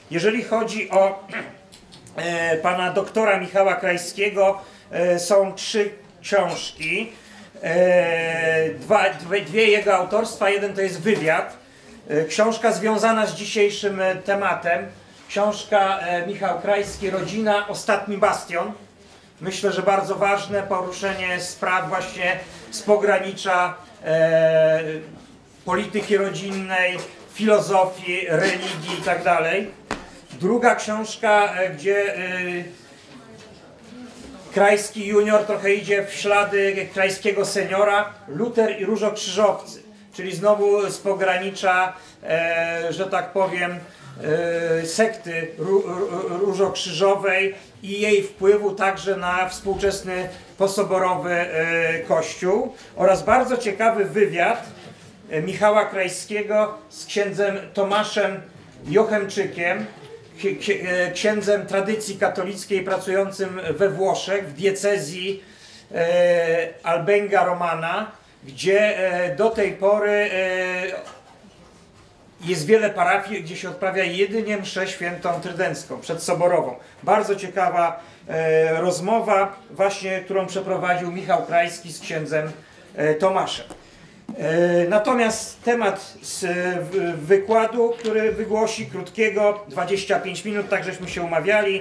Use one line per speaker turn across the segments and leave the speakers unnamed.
Jeżeli chodzi o pana doktora Michała Krajskiego, są 3 książki, dwie jego autorstwa, jeden to jest wywiad, książka związana z dzisiejszym tematem, książka Michał Krajski, Rodzina, Ostatni Bastion. Myślę, że bardzo ważne poruszenie spraw właśnie z pogranicza polityki rodzinnej, filozofii, religii itd. Druga książka, gdzie Krajski junior trochę idzie w ślady Krajskiego seniora, Luter i Różokrzyżowcy, czyli znowu z pogranicza, że tak powiem, sekty różokrzyżowej i jej wpływu także na współczesny posoborowy Kościół, oraz bardzo ciekawy wywiad Michała Krajskiego z księdzem Tomaszem Jochemczykiem, księdzem tradycji katolickiej pracującym we Włoszech, w diecezji Albenga Romana, gdzie do tej pory jest wiele parafii, gdzie się odprawia jedynie mszę świętą trydencką, przedsoborową. Bardzo ciekawa rozmowa, właśnie którą przeprowadził Michał Krajski z księdzem Tomaszem. Natomiast temat z wykładu, który wygłosi, krótkiego, 25 minut, tak żeśmy się umawiali,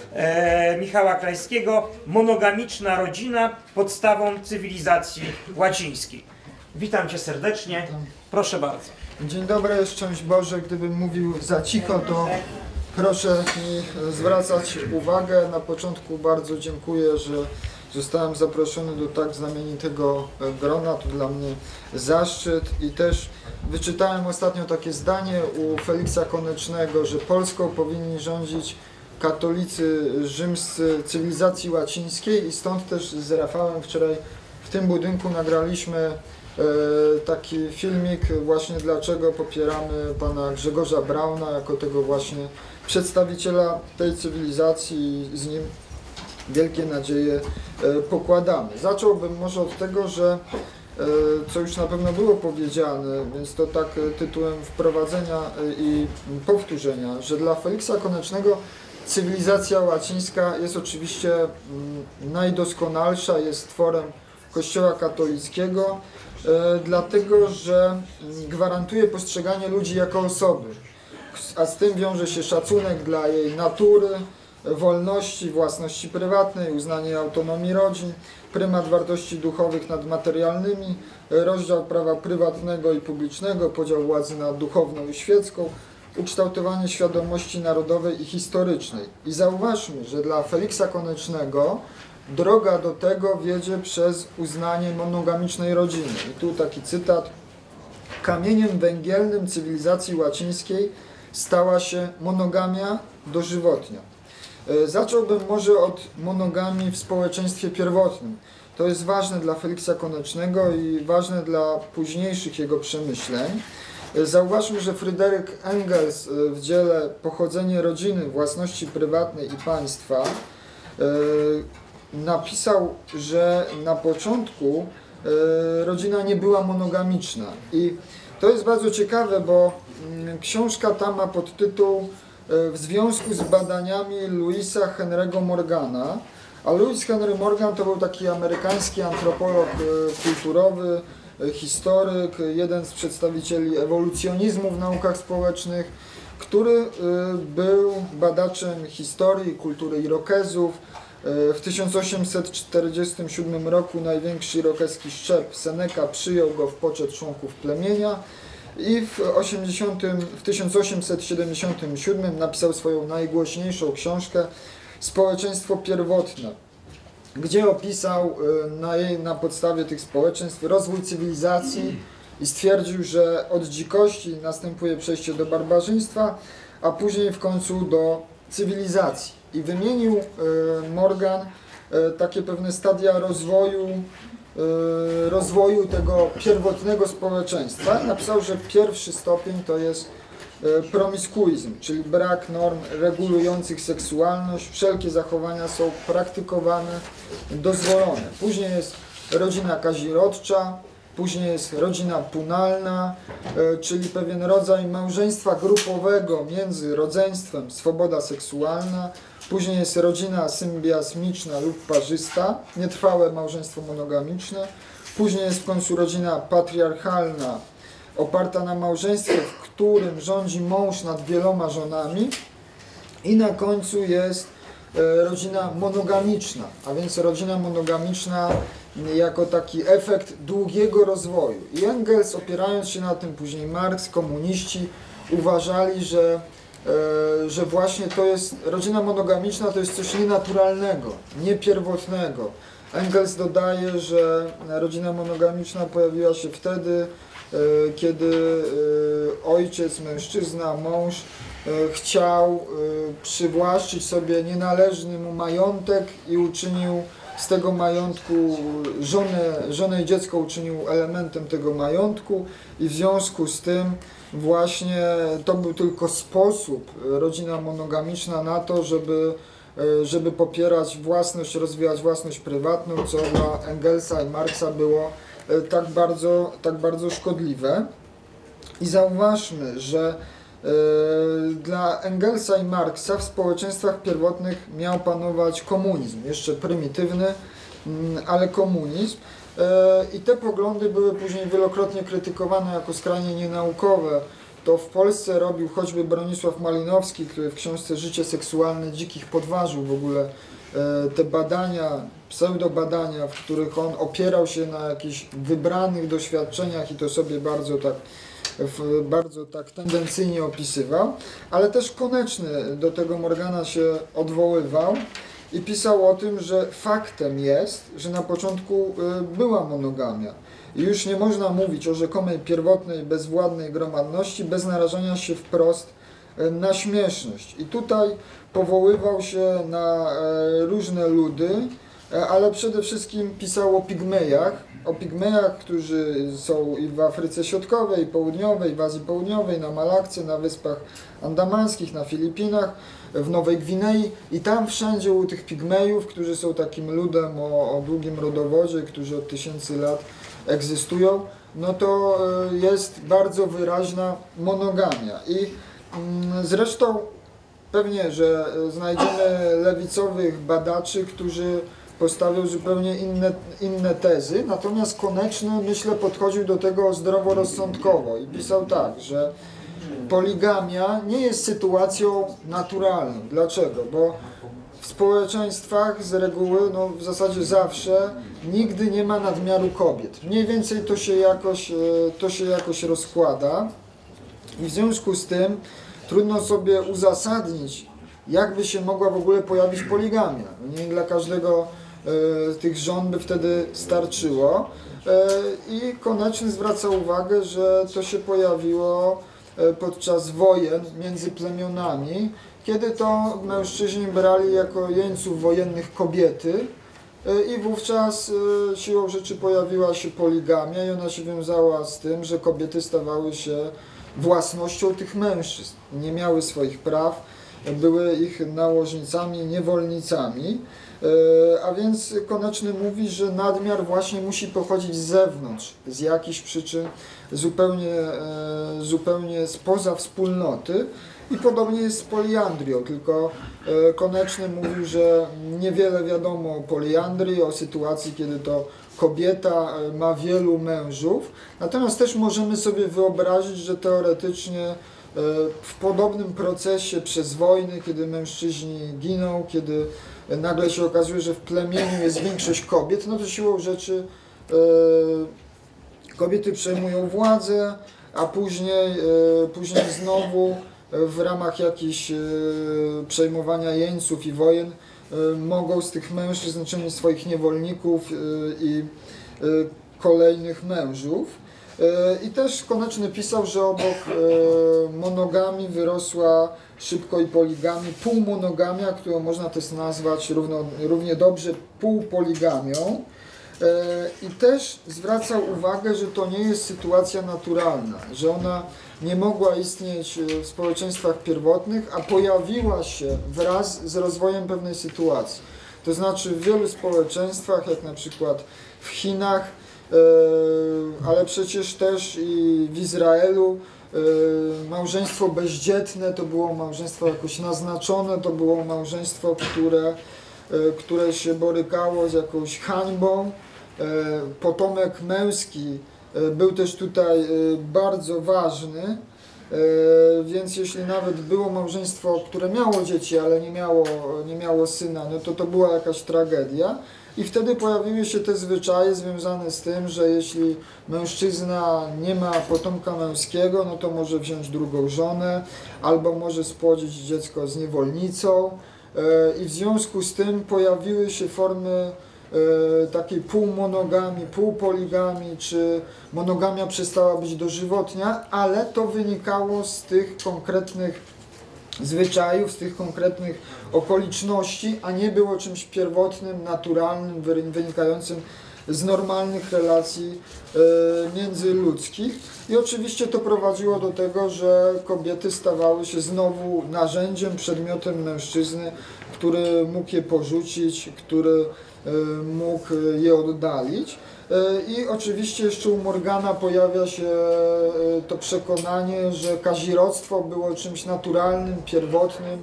Michała Krajskiego, monogamiczna rodzina podstawą cywilizacji łacińskiej. Witam cię serdecznie, proszę bardzo.
Dzień dobry, szczęść Boże. Gdybym mówił za cicho, to proszę mi zwracać uwagę. Na początku bardzo dziękuję, że zostałem zaproszony do tak znamienitego grona. To dla mnie zaszczyt. I też wyczytałem ostatnio takie zdanie u Feliksa Konecznego, że Polską powinni rządzić katolicy rzymscy cywilizacji łacińskiej, i stąd też z Rafałem wczoraj w tym budynku nagraliśmy taki filmik właśnie dlaczego popieramy pana Grzegorza Brauna jako tego właśnie przedstawiciela tej cywilizacji i z nim wielkie nadzieje pokładamy. Zacząłbym może od tego, że co już na pewno było powiedziane, więc to tak tytułem wprowadzenia i powtórzenia, że dla Feliksa Konecznego cywilizacja łacińska jest oczywiście najdoskonalsza, jest tworem Kościoła katolickiego, dlatego że gwarantuje postrzeganie ludzi jako osoby, a z tym wiąże się szacunek dla jej natury, wolności, własności prywatnej, uznanie autonomii rodzin, prymat wartości duchowych nad materialnymi, rozdział prawa prywatnego i publicznego, podział władzy na duchowną i świecką, ukształtowanie świadomości narodowej i historycznej. I zauważmy, że dla Feliksa Konecznego droga do tego wiedzie przez uznanie monogamicznej rodziny. I tu taki cytat. Kamieniem węgielnym cywilizacji łacińskiej stała się monogamia dożywotnia. Zacząłbym może od monogamii w społeczeństwie pierwotnym. To jest ważne dla Feliksa Konecznego i ważne dla późniejszych jego przemyśleń. Zauważmy, że Fryderyk Engels w dziele Pochodzenie rodziny, własności prywatnej i państwa napisał, że na początku rodzina nie była monogamiczna. I to jest bardzo ciekawe, bo książka ta ma podtytuł W związku z badaniami Louisa Henry'ego Morgana. A Louis Henry Morgan to był taki amerykański antropolog kulturowy, historyk, jeden z przedstawicieli ewolucjonizmu w naukach społecznych, który był badaczem historii i kultury Irokezów. W 1847 roku największy irokeski szczep Seneca przyjął go w poczet członków plemienia i w 1877 napisał swoją najgłośniejszą książkę Społeczeństwo pierwotne, gdzie opisał na podstawie tych społeczeństw rozwój cywilizacji i stwierdził, że od dzikości następuje przejście do barbarzyństwa, a później w końcu do cywilizacji. I wymienił Morgan takie pewne stadia rozwoju tego pierwotnego społeczeństwa. I napisał, że pierwszy stopień to jest promiskuizm, czyli brak norm regulujących seksualność. Wszelkie zachowania są praktykowane, dozwolone. Później jest rodzina kazirodcza, później jest rodzina punalna, czyli pewien rodzaj małżeństwa grupowego między rodzeństwem, swoboda seksualna, później jest rodzina symbiasmiczna lub parzysta, nietrwałe małżeństwo monogamiczne, później jest w końcu rodzina patriarchalna, oparta na małżeństwie, w którym rządzi mąż nad wieloma żonami, i na końcu jest rodzina monogamiczna, a więc rodzina monogamiczna jako taki efekt długiego rozwoju. I Engels, opierając się na tym, później Marx, komuniści uważali, że właśnie to jest, rodzina monogamiczna to jest coś nienaturalnego, niepierwotnego. Engels dodaje, że rodzina monogamiczna pojawiła się wtedy, kiedy ojciec, mężczyzna, mąż chciał przywłaszczyć sobie nienależny mu majątek i uczynił z tego majątku żonę i dziecko uczynił elementem tego majątku, i w związku z tym właśnie to był tylko sposób, rodzina monogamiczna, na to, żeby popierać własność, rozwijać własność prywatną, co dla Engelsa i Marksa było tak bardzo szkodliwe. I zauważmy, że dla Engelsa i Marksa w społeczeństwach pierwotnych miał panować komunizm, jeszcze prymitywny, ale komunizm. I te poglądy były później wielokrotnie krytykowane jako skrajnie nienaukowe. To w Polsce robił choćby Bronisław Malinowski, który w książce Życie seksualne dzikich podważył w ogóle te badania, pseudobadania, w których on opierał się na jakichś wybranych doświadczeniach i to sobie bardzo tak tendencyjnie opisywał, ale też Koneczny do tego Morgana się odwoływał i pisał o tym, że faktem jest, że na początku była monogamia i już nie można mówić o rzekomej pierwotnej, bezwładnej gromadności bez narażania się wprost na śmieszność. I tutaj powoływał się na różne ludy, ale przede wszystkim pisał o pigmejach, którzy są i w Afryce Środkowej, i Południowej, w Azji Południowej, na Malakce, na Wyspach Andamanskich, na Filipinach, w Nowej Gwinei, i tam wszędzie u tych pigmejów, którzy są takim ludem o długim rodowodzie, którzy od tysięcy lat egzystują, no to jest bardzo wyraźna monogamia. I zresztą pewnie, że znajdziemy lewicowych badaczy, którzy postawił zupełnie inne tezy, natomiast Koneczny, myślę, podchodził do tego zdroworozsądkowo i pisał tak, że poligamia nie jest sytuacją naturalną. Dlaczego? Bo w społeczeństwach z reguły, no w zasadzie zawsze, nigdy nie ma nadmiaru kobiet. Mniej więcej to się jakoś rozkłada i w związku z tym trudno sobie uzasadnić, jakby się mogła w ogóle pojawić poligamia. Nie dla każdego tych żon by wtedy starczyło. I Koneczny zwraca uwagę, że to się pojawiło podczas wojen między plemionami, kiedy to mężczyźni brali jako jeńców wojennych kobiety i wówczas siłą rzeczy pojawiła się poligamia i ona się wiązała z tym, że kobiety stawały się własnością tych mężczyzn. Nie miały swoich praw, były ich nałożnicami, niewolnicami. A więc Koneczny mówi, że nadmiar właśnie musi pochodzić z zewnątrz, z jakichś przyczyn zupełnie spoza wspólnoty. I podobnie jest z poliandrią, tylko Koneczny mówił, że niewiele wiadomo o poliandrii, o sytuacji, kiedy to kobieta ma wielu mężów. Natomiast też możemy sobie wyobrazić, że teoretycznie w podobnym procesie przez wojny, kiedy mężczyźni giną, kiedy nagle się okazuje, że w plemieniu jest większość kobiet, no to siłą rzeczy kobiety przejmują władzę, a później znowu w ramach jakichś przejmowania jeńców i wojen mogą z tych mężczyzn czynić swoich niewolników i kolejnych mężów. I też Koneczny pisał, że obok monogami wyrosła szybko i poligami półmonogamia, którą można też nazwać równie dobrze półpoligamią. I też zwracał uwagę, że to nie jest sytuacja naturalna, że ona nie mogła istnieć w społeczeństwach pierwotnych, a pojawiła się wraz z rozwojem pewnej sytuacji. To znaczy w wielu społeczeństwach, jak na przykład w Chinach, ale przecież też i w Izraelu małżeństwo bezdzietne to było małżeństwo jakoś naznaczone, to było małżeństwo, które się borykało z jakąś hańbą. Potomek męski był też tutaj bardzo ważny, więc jeśli nawet było małżeństwo, które miało dzieci, ale nie miało syna, no to była jakaś tragedia. I wtedy pojawiły się te zwyczaje związane z tym, że jeśli mężczyzna nie ma potomka męskiego, no to może wziąć drugą żonę, albo może spłodzić dziecko z niewolnicą. I w związku z tym pojawiły się formy takiej półmonogami, półpoligami, czy monogamia przestała być dożywotnia, ale to wynikało z tych konkretnych zwyczajów, z tych konkretnych okoliczności, a nie było czymś pierwotnym, naturalnym, wynikającym z normalnych relacji międzyludzkich. I oczywiście to prowadziło do tego, że kobiety stawały się znowu narzędziem, przedmiotem mężczyzny, który mógł je porzucić, który mógł je oddalić. I oczywiście jeszcze u Morgana pojawia się to przekonanie, że kazirodztwo było czymś naturalnym, pierwotnym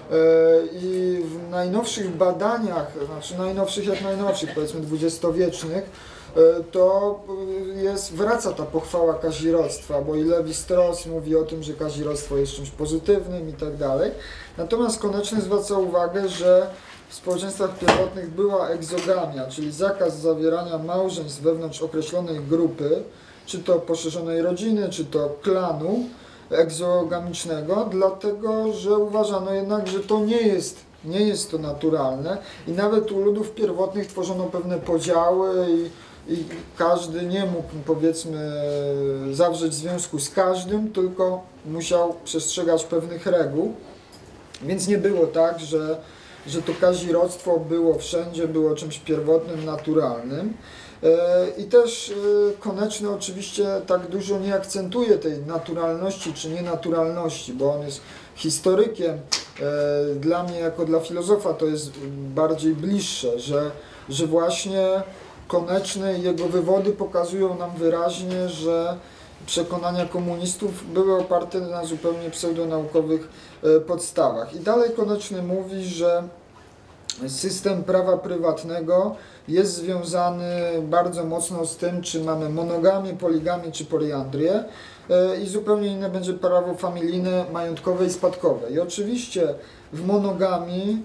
i w najnowszych badaniach, znaczy najnowszych jak najnowszych, powiedzmy dwudziestowiecznych, to wraca ta pochwała kazirodztwa, bo i Levi-Strauss mówi o tym, że kazirodztwo jest czymś pozytywnym i tak dalej. Natomiast Koneczny zwraca uwagę, że w społeczeństwach pierwotnych była egzogamia, czyli zakaz zawierania małżeństw wewnątrz określonej grupy, czy to poszerzonej rodziny, czy to klanu egzogamicznego, dlatego że uważano jednak, że to nie jest to naturalne i nawet u ludów pierwotnych tworzono pewne podziały i każdy nie mógł, powiedzmy, zawrzeć związku z każdym, tylko musiał przestrzegać pewnych reguł, więc nie było tak, że to kazirodztwo było wszędzie, było czymś pierwotnym, naturalnym. I też Koneczny oczywiście tak dużo nie akcentuje tej naturalności czy nienaturalności, bo on jest historykiem. Dla mnie, jako dla filozofa, to jest bardziej bliższe, że właśnie Koneczny i jego wywody pokazują nam wyraźnie, że przekonania komunistów były oparte na zupełnie pseudonaukowych podstawach. I dalej Koneczny mówi, że system prawa prywatnego jest związany bardzo mocno z tym, czy mamy monogamię, poligamię czy poliandrię i zupełnie inne będzie prawo familijne, majątkowe i spadkowe. I oczywiście w monogamii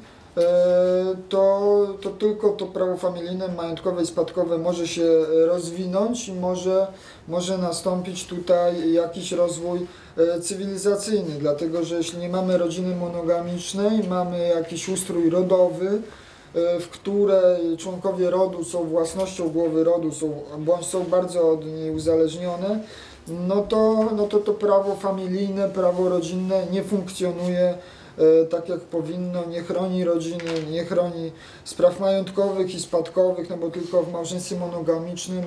to tylko to prawo familijne, majątkowe i spadkowe może się rozwinąć i może nastąpić tutaj jakiś rozwój cywilizacyjny, dlatego że jeśli nie mamy rodziny monogamicznej, mamy jakiś ustrój rodowy, w której członkowie rodu są własnością głowy rodu, bądź są bardzo od niej uzależnione, no to prawo familijne, prawo rodzinne nie funkcjonuje tak jak powinno, nie chroni rodziny, nie chroni spraw majątkowych i spadkowych, no bo tylko w małżeństwie monogamicznym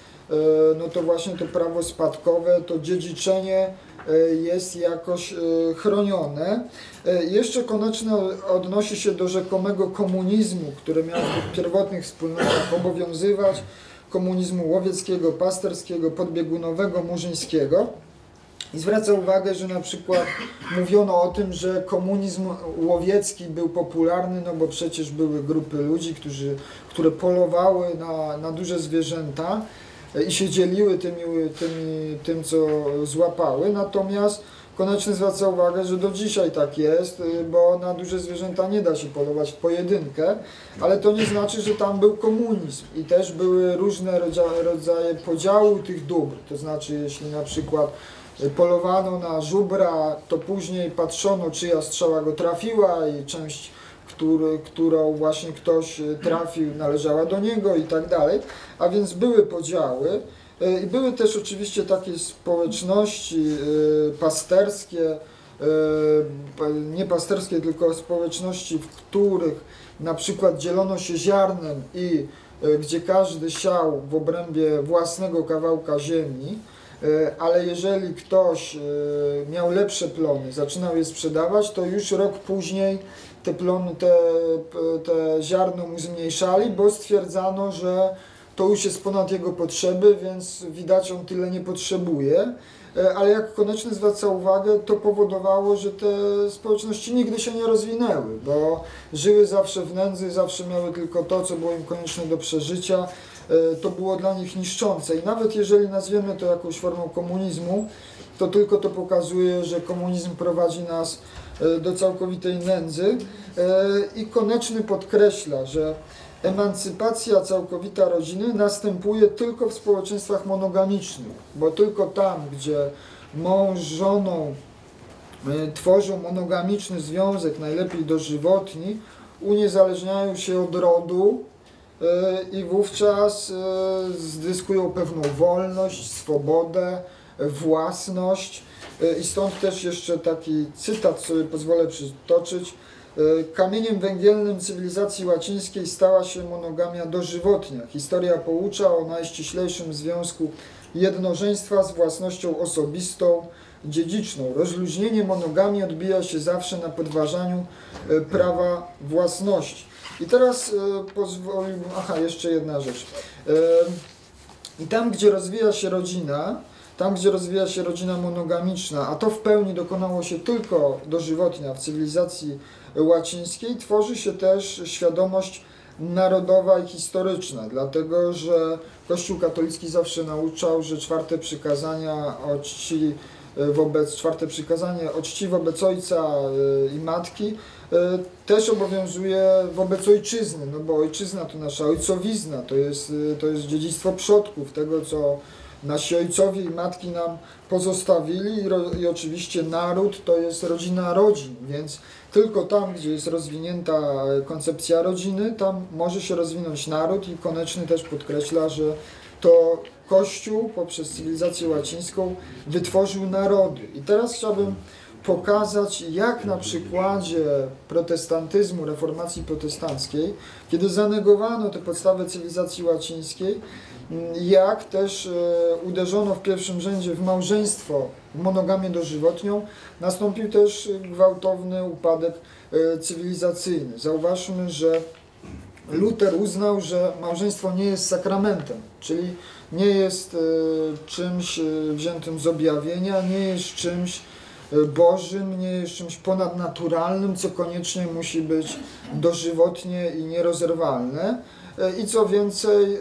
to właśnie to prawo spadkowe, to dziedziczenie jest jakoś chronione. Jeszcze Koneczny odnosi się do rzekomego komunizmu, który miał w tych pierwotnych wspólnotach obowiązywać, komunizmu łowieckiego, pasterskiego, podbiegunowego, murzyńskiego. I zwraca uwagę, że na przykład mówiono o tym, że komunizm łowiecki był popularny, no bo przecież były grupy ludzi, które polowały na duże zwierzęta i się dzieliły tym, co złapały. Natomiast Koneczny zwraca uwagę, że do dzisiaj tak jest, bo na duże zwierzęta nie da się polować w pojedynkę, ale to nie znaczy, że tam był komunizm i też były różne rodzaje podziału tych dóbr. To znaczy, jeśli na przykład polowano na żubra, to później patrzono, czyja strzała go trafiła i część, którą właśnie ktoś trafił, należała do niego i tak dalej. A więc były podziały i były też oczywiście takie społeczności pasterskie, nie pasterskie, tylko społeczności, w których na przykład dzielono się ziarnem i gdzie każdy siał w obrębie własnego kawałka ziemi, ale jeżeli ktoś miał lepsze plony, zaczynał je sprzedawać, to już rok później te plony, te ziarno mu zmniejszali, bo stwierdzano, że to już jest ponad jego potrzeby, więc widać, on tyle nie potrzebuje. Ale jak Koneczny zwraca uwagę, to powodowało, że te społeczności nigdy się nie rozwinęły, bo żyły zawsze w nędzy, zawsze miały tylko to, co było im konieczne do przeżycia. To było dla nich niszczące i nawet jeżeli nazwiemy to jakąś formą komunizmu, to tylko to pokazuje, że komunizm prowadzi nas do całkowitej nędzy i Koneczny podkreśla, że emancypacja całkowita rodziny następuje tylko w społeczeństwach monogamicznych, bo tylko tam, gdzie mąż z żoną tworzą monogamiczny związek, najlepiej dożywotni, uniezależniają się od rodu i wówczas zyskują pewną wolność, swobodę, własność. I stąd też jeszcze taki cytat sobie pozwolę przytoczyć. Kamieniem węgielnym cywilizacji łacińskiej stała się monogamia dożywotnia. Historia poucza o najściślejszym związku jednożeństwa z własnością osobistą, dziedziczną. Rozluźnienie monogamii odbija się zawsze na podważaniu prawa własności. I teraz pozwolę... jeszcze jedna rzecz. I tam, gdzie rozwija się rodzina monogamiczna, a to w pełni dokonało się tylko dożywotnia w cywilizacji łacińskiej, tworzy się też świadomość narodowa i historyczna, dlatego że Kościół katolicki zawsze nauczał, że czwarte przykazanie o czci wobec ojca i matki też obowiązuje wobec ojczyzny, no bo ojczyzna to nasza ojcowizna, to jest dziedzictwo przodków, tego co nasi ojcowie i matki nam pozostawili i oczywiście naród to jest rodzina rodzin, więc tylko tam, gdzie jest rozwinięta koncepcja rodziny, tam może się rozwinąć naród i Koneczny też podkreśla, że to Kościół poprzez cywilizację łacińską wytworzył narody. I teraz chciałbym pokazać, jak na przykładzie protestantyzmu, reformacji protestanckiej, kiedy zanegowano te podstawy cywilizacji łacińskiej, jak też uderzono w pierwszym rzędzie w małżeństwo, w monogamię dożywotnią, nastąpił też gwałtowny upadek cywilizacyjny. Zauważmy, że Luter uznał, że małżeństwo nie jest sakramentem, czyli nie jest czymś wziętym z objawienia, nie jest czymś bożym, nie jest czymś ponadnaturalnym, co koniecznie musi być dożywotnie i nierozerwalne. I co więcej,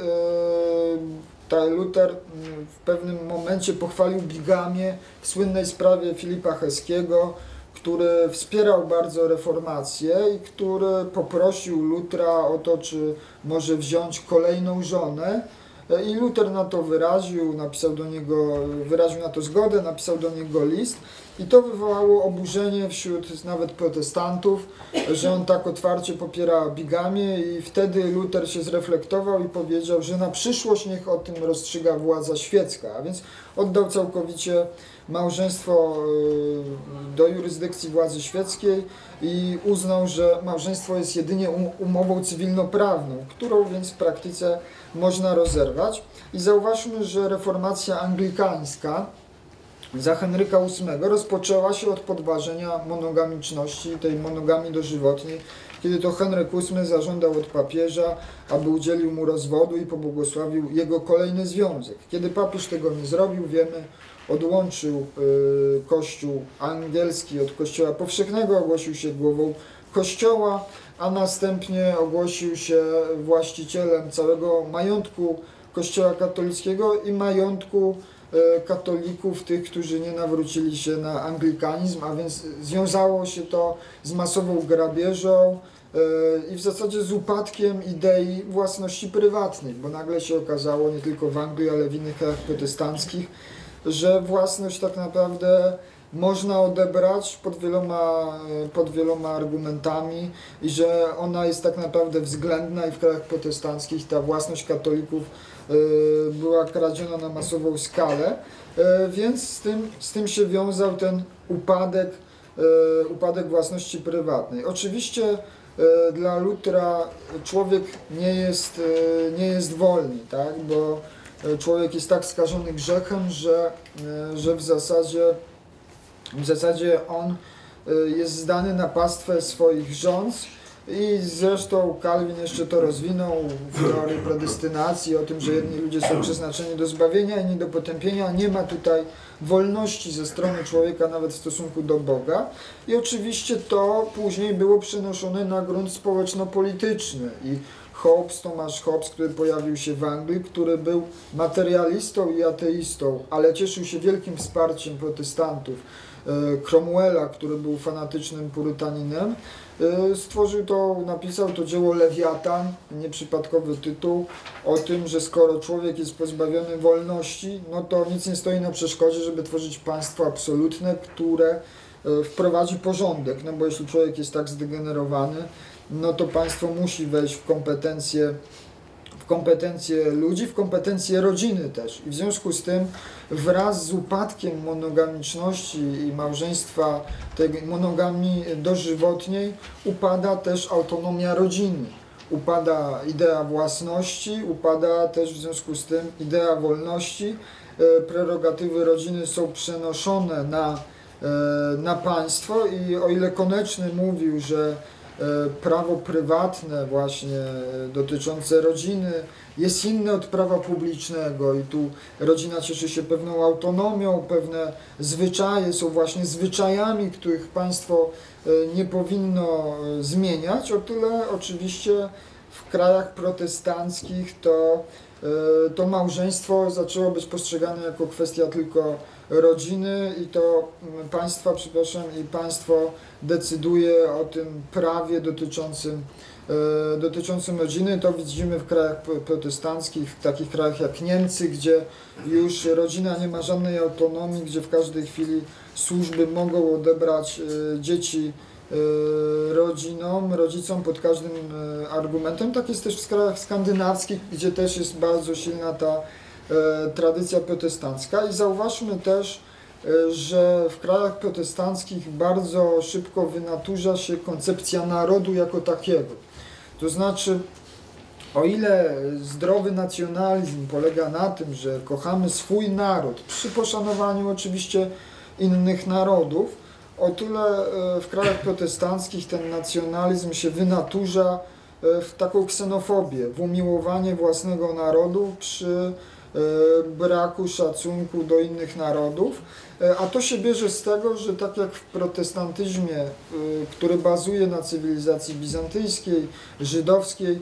Luter w pewnym momencie pochwalił bigamię w słynnej sprawie Filipa Cheskiego, który wspierał bardzo reformację i który poprosił Lutra o to, czy może wziąć kolejną żonę. I Luter na to wyraził na to zgodę, napisał do niego list i to wywołało oburzenie wśród nawet protestantów, że on tak otwarcie popiera bigamię i wtedy Luter się zreflektował i powiedział, że na przyszłość niech o tym rozstrzyga władza świecka, a więc oddał całkowicie małżeństwo do jurysdykcji władzy świeckiej i uznał, że małżeństwo jest jedynie umową cywilnoprawną, którą więc w praktyce można rozerwać. I zauważmy, że reformacja anglikańska za Henryka VIII rozpoczęła się od podważenia monogamiczności, tej monogamii dożywotniej, kiedy to Henryk VIII zażądał od papieża, aby udzielił mu rozwodu i pobłogosławił jego kolejny związek. Kiedy papież tego nie zrobił, wiemy, odłączył Kościół angielski od Kościoła powszechnego, ogłosił się głową Kościoła, a następnie ogłosił się właścicielem całego majątku Kościoła katolickiego i majątku katolików, tych, którzy nie nawrócili się na anglikanizm, a więc związało się to z masową grabieżą i w zasadzie z upadkiem idei własności prywatnej, bo nagle się okazało, nie tylko w Anglii, ale w innych krajach protestanckich, że własność tak naprawdę można odebrać pod wieloma argumentami i że ona jest tak naprawdę względna i w krajach protestanckich ta własność katolików była kradziona na masową skalę, więc z tym się wiązał ten upadek własności prywatnej. Oczywiście dla Lutra człowiek nie jest wolny, tak? Bo człowiek jest tak skażony grzechem, że w zasadzie on jest zdany na pastwę swoich rządz I zresztą Calvin jeszcze to rozwinął w teorii predestynacji, o tym, że jedni ludzie są przeznaczeni do zbawienia, inni do potępienia. Nie ma tutaj wolności ze strony człowieka nawet w stosunku do Boga. I oczywiście to później było przenoszone na grunt społeczno-polityczny. I Hobbes, Thomas Hobbes, który pojawił się w Anglii, który był materialistą i ateistą, ale cieszył się wielkim wsparciem protestantów. Cromwella, który był fanatycznym purytaninem, napisał to dzieło Lewiatan, nieprzypadkowy tytuł, o tym, że skoro człowiek jest pozbawiony wolności, no to nic nie stoi na przeszkodzie, żeby tworzyć państwo absolutne, które wprowadzi porządek, no bo jeśli człowiek jest tak zdegenerowany, no to państwo musi wejść w kompetencje ludzi, w kompetencje rodziny też. I w związku z tym wraz z upadkiem monogamiczności i małżeństwa, tej monogamii dożywotniej, upada też autonomia rodziny. Upada idea własności, upada też w związku z tym idea wolności. Prerogatywy rodziny są przenoszone na państwo i o ile Koneczny mówił, że prawo prywatne właśnie dotyczące rodziny jest inne od prawa publicznego i tu rodzina cieszy się pewną autonomią, pewne zwyczaje są właśnie zwyczajami, których państwo nie powinno zmieniać, o tyle oczywiście w krajach protestanckich to małżeństwo zaczęło być postrzegane jako kwestia tylko rodziny i to państwo decyduje o tym prawie dotyczącym rodziny. To widzimy w krajach protestanckich, w takich krajach jak Niemcy, gdzie już rodzina nie ma żadnej autonomii, gdzie w każdej chwili służby mogą odebrać dzieci rodzicom pod każdym argumentem. Tak jest też w krajach skandynawskich, gdzie też jest bardzo silna ta tradycja protestancka i zauważmy też, że w krajach protestanckich bardzo szybko wynaturza się koncepcja narodu jako takiego. To znaczy, o ile zdrowy nacjonalizm polega na tym, że kochamy swój naród, przy poszanowaniu oczywiście innych narodów, o tyle w krajach protestanckich ten nacjonalizm się wynaturza w taką ksenofobię, w umiłowanie własnego narodu przy braku szacunku do innych narodów, a to się bierze z tego, że tak jak w protestantyzmie, który bazuje na cywilizacji bizantyjskiej, żydowskiej,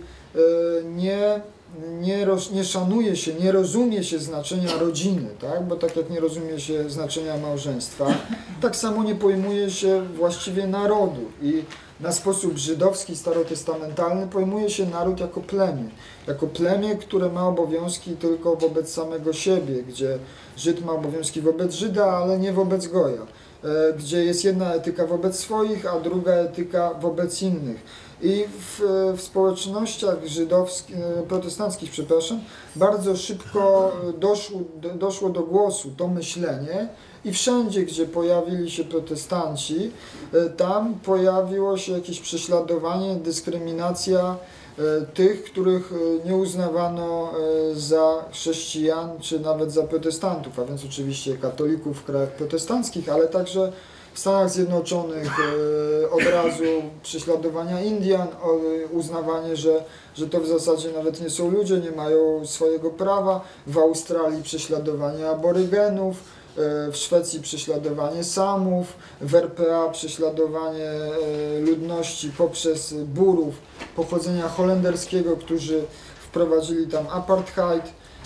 nie szanuje się, nie rozumie się znaczenia rodziny, tak? Bo tak jak nie rozumie się znaczenia małżeństwa, tak samo nie pojmuje się właściwie narodu i na sposób żydowski, starotestamentalny pojmuje się naród jako plemię, które ma obowiązki tylko wobec samego siebie, gdzie Żyd ma obowiązki wobec Żyda, ale nie wobec Goja, gdzie jest jedna etyka wobec swoich, a druga etyka wobec innych. I w społecznościach protestanckich, bardzo szybko doszło do głosu to myślenie i wszędzie, gdzie pojawili się protestanci, tam pojawiło się jakieś prześladowanie, dyskryminacja tych, których nie uznawano za chrześcijan, czy nawet za protestantów, a więc oczywiście katolików w krajach protestanckich, ale także w Stanach Zjednoczonych od razu prześladowania Indian, uznawanie, że to w zasadzie nawet nie są ludzie, nie mają swojego prawa, w Australii prześladowanie aborygenów, w Szwecji prześladowanie Samów, w RPA prześladowanie ludności poprzez Burów pochodzenia holenderskiego, którzy wprowadzili tam apartheid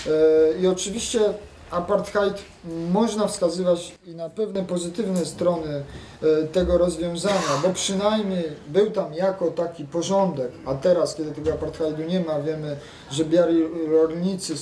i oczywiście apartheid można wskazywać i na pewne pozytywne strony tego rozwiązania, bo przynajmniej był tam jako taki porządek, a teraz, kiedy tego apartheidu nie ma, wiemy, że biali rolnicy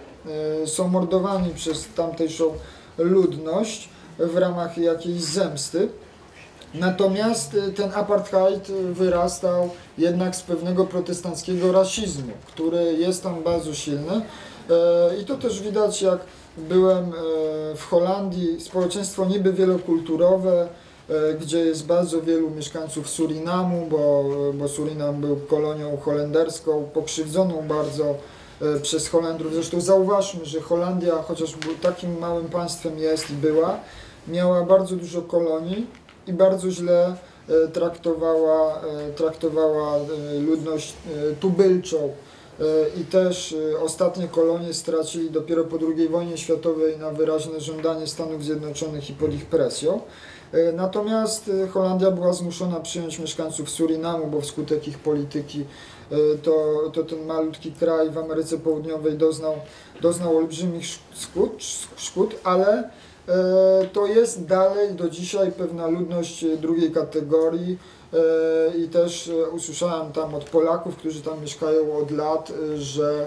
są mordowani przez tamtejszą ludność w ramach jakiejś zemsty. Natomiast ten apartheid wyrastał jednak z pewnego protestanckiego rasizmu, który jest tam bardzo silny i to też widać, jak byłem w Holandii, społeczeństwo niby wielokulturowe, gdzie jest bardzo wielu mieszkańców Surinamu, bo Surinam był kolonią holenderską, pokrzywdzoną bardzo przez Holendrów. Zresztą zauważmy, że Holandia, chociaż takim małym państwem jest i była, miała bardzo dużo kolonii i bardzo źle traktowała ludność tubylczą i też ostatnie kolonie stracili dopiero po II wojnie światowej na wyraźne żądanie Stanów Zjednoczonych i pod ich presją. Natomiast Holandia była zmuszona przyjąć mieszkańców Surinamu, bo wskutek ich polityki to ten malutki kraj w Ameryce Południowej doznał olbrzymich szkód, ale to jest dalej do dzisiaj pewna ludność drugiej kategorii i też usłyszałem tam od Polaków, którzy tam mieszkają od lat, że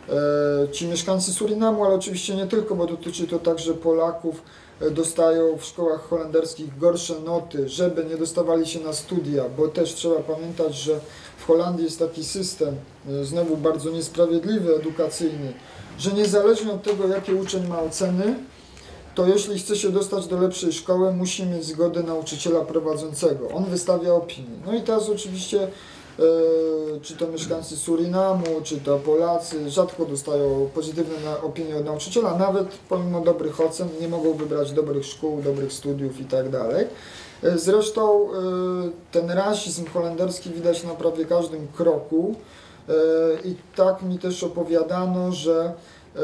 ci mieszkańcy Surinamu, ale oczywiście nie tylko, bo dotyczy to także Polaków, dostają w szkołach holenderskich gorsze noty, żeby nie dostawali się na studia, bo też trzeba pamiętać, że w Holandii jest taki system, znowu bardzo niesprawiedliwy, edukacyjny, że niezależnie od tego, jakie uczeń ma oceny, to jeśli chce się dostać do lepszej szkoły, musi mieć zgodę nauczyciela prowadzącego. On wystawia opinię. No i teraz oczywiście czy to mieszkańcy Surinamu, czy to Polacy rzadko dostają pozytywne opinie od nauczyciela, nawet pomimo dobrych ocen nie mogą wybrać dobrych szkół, dobrych studiów i tak dalej. Zresztą ten rasizm holenderski widać na prawie każdym kroku i tak mi też opowiadano, że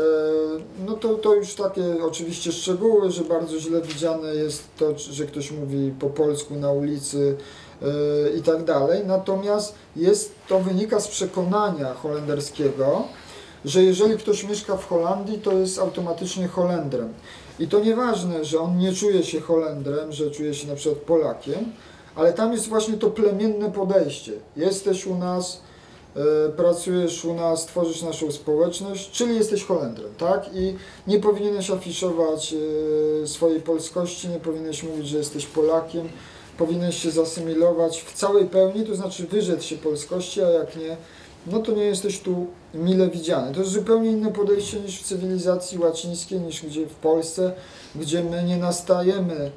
no to już takie oczywiście szczegóły, że bardzo źle widziane jest to, że ktoś mówi po polsku na ulicy i tak dalej. Natomiast to wynika z przekonania holenderskiego, że jeżeli ktoś mieszka w Holandii, to jest automatycznie Holendrem. I to nieważne, że on nie czuje się Holendrem, że czuje się na przykład Polakiem, ale tam jest właśnie to plemienne podejście. Jesteś u nas, pracujesz u nas, tworzysz naszą społeczność, czyli jesteś Holendrem, tak? I nie powinieneś afiszować swojej polskości, nie powinieneś mówić, że jesteś Polakiem, powinieneś się zasymilować w całej pełni, to znaczy wyrzec się polskości, a jak nie, no to nie jesteś tu mile widziany. To jest zupełnie inne podejście niż w cywilizacji łacińskiej, niż gdzie w Polsce, gdzie my nie nastajemy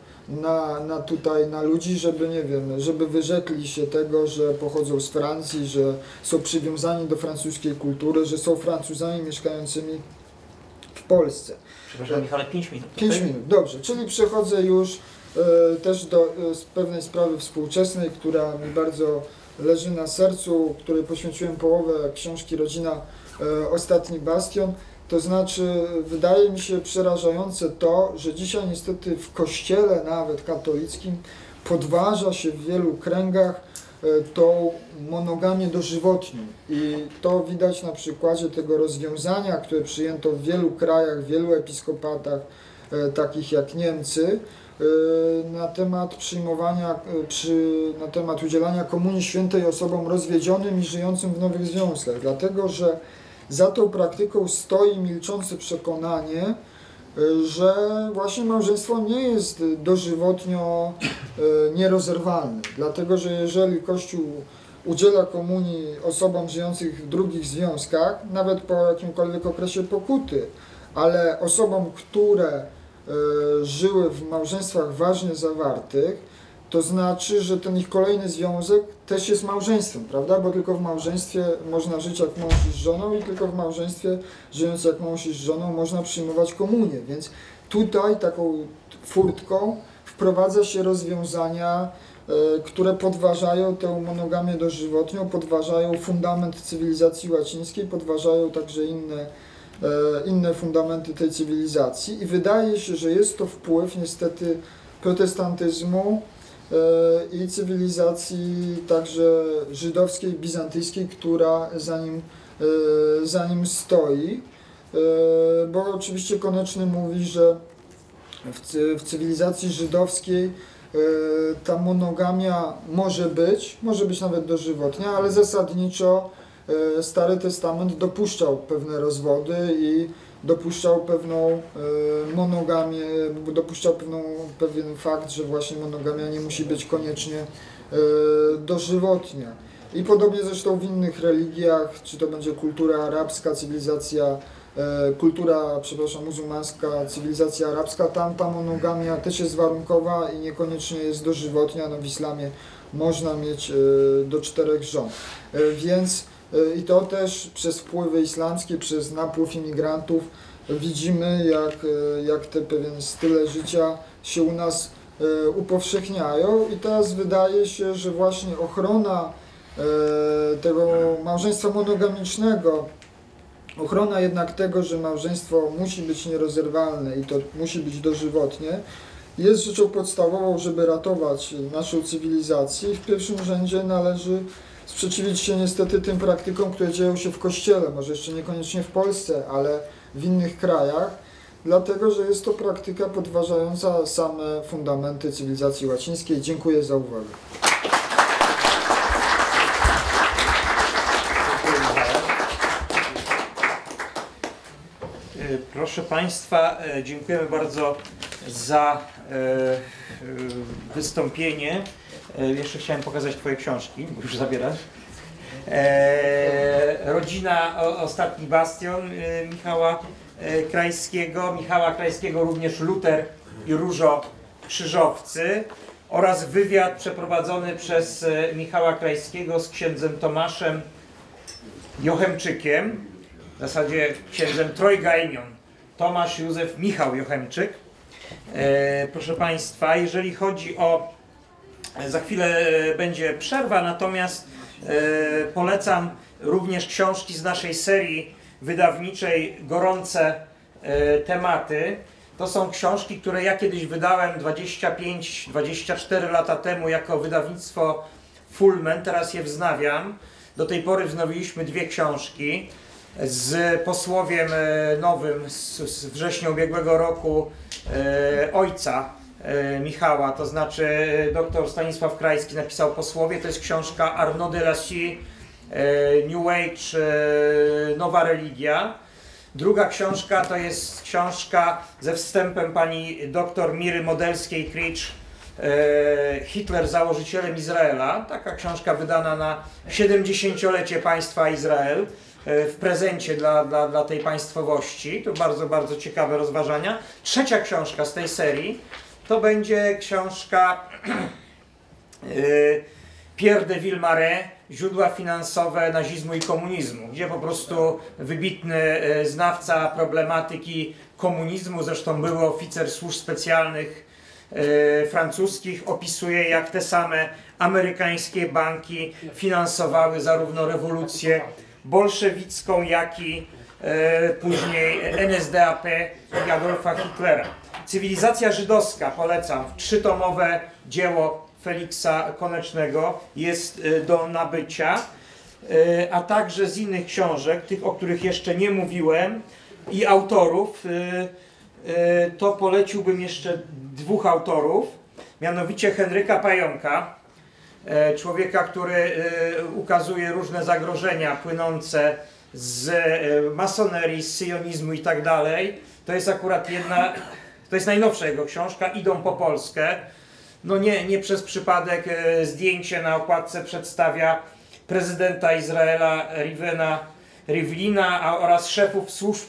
na ludzi, żeby, nie wiem, żeby wyrzekli się tego, że pochodzą z Francji, że są przywiązani do francuskiej kultury, że są Francuzami mieszkającymi w Polsce.
Przepraszam, Michale, 5 minut.
5 minut, dobrze, czyli przechodzę już też do pewnej sprawy współczesnej, która mi bardzo leży na sercu, której poświęciłem połowę książki Rodzina, Ostatni Bastion. To znaczy, wydaje mi się przerażające to, że dzisiaj niestety w kościele nawet katolickim podważa się w wielu kręgach tą monogamię dożywotnią. I to widać na przykładzie tego rozwiązania, które przyjęto w wielu krajach, w wielu episkopatach, takich jak Niemcy, na temat na temat udzielania komunii świętej osobom rozwiedzionym i żyjącym w nowych związkach. Dlatego, że za tą praktyką stoi milczące przekonanie, że właśnie małżeństwo nie jest dożywotnio nierozerwalne. Dlatego, że jeżeli Kościół udziela komunii osobom żyjących w drugich związkach, nawet po jakimkolwiek okresie pokuty, ale osobom, które żyły w małżeństwach ważnie zawartych, to znaczy, że ten ich kolejny związek też jest małżeństwem, prawda? Bo tylko w małżeństwie można żyć jak mąż i z żoną i tylko w małżeństwie, żyjąc jak mąż i z żoną, można przyjmować komunię. Więc tutaj taką furtką wprowadza się rozwiązania, które podważają tę monogamię dożywotnią, podważają fundament cywilizacji łacińskiej, podważają także inne fundamenty tej cywilizacji i wydaje się, że jest to wpływ niestety protestantyzmu i cywilizacji także żydowskiej, bizantyjskiej, która za nim stoi, bo oczywiście Koneczny mówi, że w cywilizacji żydowskiej ta monogamia może być nawet dożywotnia, ale zasadniczo Stary Testament dopuszczał pewne rozwody i dopuszczał pewną monogamię, dopuszczał pewien fakt, że właśnie monogamia nie musi być koniecznie dożywotnia. I podobnie zresztą w innych religiach, czy to będzie kultura arabska, muzułmańska, cywilizacja arabska, tam ta monogamia też jest warunkowa i niekoniecznie jest dożywotnia. No w islamie można mieć do 4 żon. Więc i to też przez wpływy islamskie, przez napływ imigrantów widzimy, jak te pewien style życia się u nas upowszechniają i teraz wydaje się, że właśnie ochrona tego małżeństwa monogamicznego, ochrona jednak tego, że małżeństwo musi być nierozerwalne i to musi być dożywotnie, jest rzeczą podstawową, żeby ratować naszą cywilizację i w pierwszym rzędzie należy sprzeciwić się niestety tym praktykom, które dzieją się w Kościele, może jeszcze niekoniecznie w Polsce, ale w innych krajach, dlatego że jest to praktyka podważająca same fundamenty cywilizacji łacińskiej. Dziękuję za uwagę.
Proszę Państwa, dziękujemy bardzo za wystąpienie. Jeszcze chciałem pokazać Twoje książki, bo już zabierasz. Rodzina, Ostatni Bastion Michała Krajskiego. Michała Krajskiego również Luter i Różo Krzyżowcy oraz wywiad przeprowadzony przez Michała Krajskiego z księdzem Tomaszem Jochemczykiem, w zasadzie księdzem trojga imion, Tomasz, Józef, Michał Jochemczyk. Proszę Państwa, jeżeli chodzi o... Za chwilę będzie przerwa, natomiast polecam również książki z naszej serii wydawniczej Gorące tematy. To są książki, które ja kiedyś wydałem 25-24 lata temu jako wydawnictwo Fulmen, teraz je wznawiam. Do tej pory wznowiliśmy 2 książki z posłowiem nowym z września ubiegłego roku ojca Michała, to znaczy dr Stanisław Krajski napisał posłowie. To jest książka Arnaud de Lacy, New Age, Nowa Religia. Druga książka to jest książka ze wstępem pani dr Miry Modelskiej-Kricz, Hitler założycielem Izraela. Taka książka wydana na 70-lecie państwa Izrael, w prezencie dla tej państwowości. To bardzo, bardzo ciekawe rozważania. Trzecia książka z tej serii to będzie książka Pierre de Villemarais, Źródła finansowe nazizmu i komunizmu, gdzie po prostu wybitny znawca problematyki komunizmu, zresztą były oficer służb specjalnych francuskich, opisuje, jak te same amerykańskie banki finansowały zarówno rewolucję bolszewicką, jak i później NSDAP i Adolfa Hitlera. Cywilizacja żydowska, polecam, 3-tomowe dzieło Feliksa Konecznego jest do nabycia, a także z innych książek, tych, o których jeszcze nie mówiłem, i autorów, to poleciłbym jeszcze 2 autorów, mianowicie Henryka Pająka, człowieka, który ukazuje różne zagrożenia płynące z masonerii, z syjonizmu i tak dalej. To jest akurat to jest najnowsza jego książka, Idą po Polskę. No nie przez przypadek zdjęcie na okładce przedstawia prezydenta Izraela Rivlina oraz szefów służb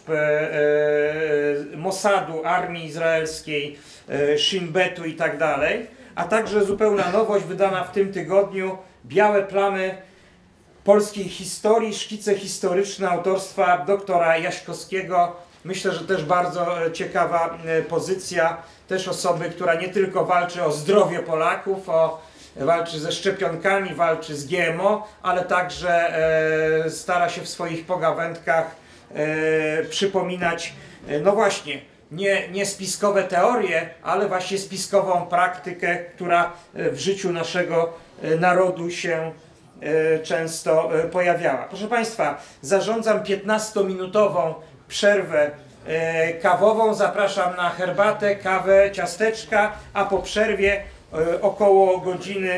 Mossadu, armii izraelskiej, Shin Betu i tak dalej. A także zupełna nowość wydana w tym tygodniu, Białe plamy polskiej historii, szkice historyczne autorstwa doktora Jaśkowskiego. Myślę, że też bardzo ciekawa pozycja, też osoby, która nie tylko walczy o zdrowie Polaków, walczy ze szczepionkami, walczy z GMO, ale także stara się w swoich pogawędkach przypominać, no właśnie, nie spiskowe teorie, ale właśnie spiskową praktykę, która w życiu naszego narodu się często pojawiała. Proszę Państwa, zarządzam 15-minutową przerwę kawową. Zapraszam na herbatę, kawę, ciasteczka, a po przerwie około godziny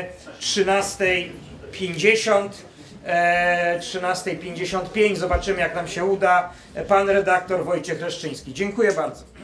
13:50, 13:55, zobaczymy, jak nam się uda, pan redaktor Wojciech Reszczyński. Dziękuję bardzo.